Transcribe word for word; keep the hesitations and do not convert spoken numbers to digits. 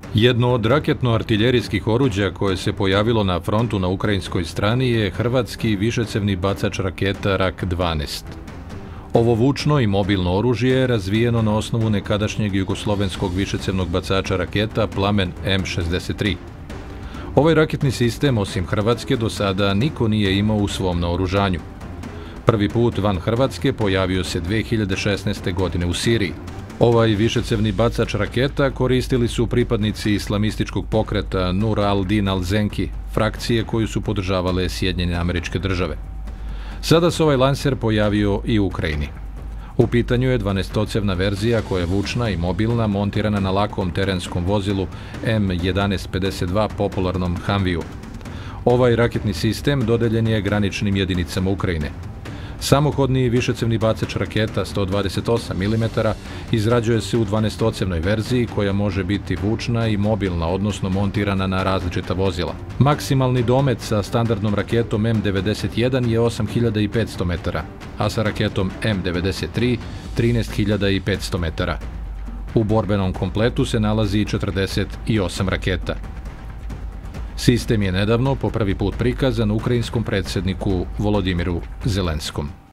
Jedno od raketno-artiljerijskih oruđa koje se pojavilo na frontu na ukrajinskoj strani je hrvatski višecevni bacač raketa Rak dvanaest. Ovo vučno i mobilno oružje je razvijeno na osnovu nekadašnjeg jugoslovenskog višecevnog bacača raketa Plamen M šezdeset tri. Ovaj raketni sistem, osim Hrvatske, do sada niko nije imao u svom naoružanju. Prvi put van Hrvatske pojavio se dve hiljade šesnaeste. godine u Siriji. Ovaj višecevni bacač raketa koristili su pripadnici islamističkog pokreta Nur al-Din al-Zenki, frakcije koju su podržavale Sjedinjene Američke Države. Sada se ovaj lanser pojavio i u Ukrajini. U pitanju je dvanaestocevna verzija koja je vučna i mobilna, montirana na lakom terenskom vozilu M jedanaest pedeset dva popularnom Humveeu. Ovaj raketni sistem dodeljen je graničnim jedinicama Ukrajine. Samohodni višecevni bacač raketa sto dvadeset osam milimetara izrađuje se u dvanaestocevnoj verziji koja može biti vučna i mobilna, odnosno montirana na različita vozila. Maksimalni domet sa standardnom raketom M devedeset jedan je osam hiljada petsto metara, a sa raketom M devedeset tri trinaest hiljada petsto metara. U borbenom kompletu se nalazi četrdeset osam raketa. Sistem je nedavno po prvi put prikazan ukrajinskom predsjedniku Volodimiru Zelenskom.